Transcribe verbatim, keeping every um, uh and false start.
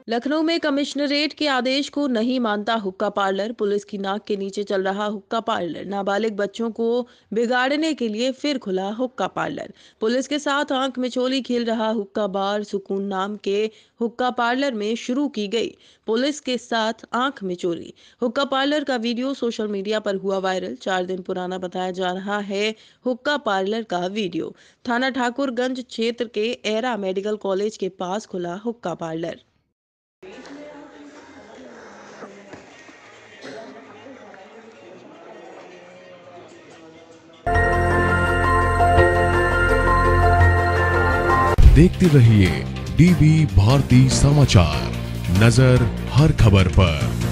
लखनऊ में कमिश्नरेट के आदेश को नहीं मानता हुक्का पार्लर। पुलिस की नाक के नीचे चल रहा हुक्का पार्लर। नाबालिग बच्चों को बिगाड़ने के लिए फिर खुला हुक्का पार्लर। पुलिस के साथ आंख मिचोली खेल रहा हुक्का बार सुकून नाम के हुक्का पार्लर में शुरू की गई पुलिस के साथ आंख मिचोली। हुक्का पार्लर का वीडियो सोशल मीडिया पर हुआ वायरल। चार दिन पुराना बताया जा रहा है हुक्का पार्लर का वीडियो। थाना ठाकुरगंज क्षेत्र के एरा मेडिकल कॉलेज के पास खुला हुक्का पार्लर। देखते रहिए डीबी भारती समाचार, नजर हर खबर पर।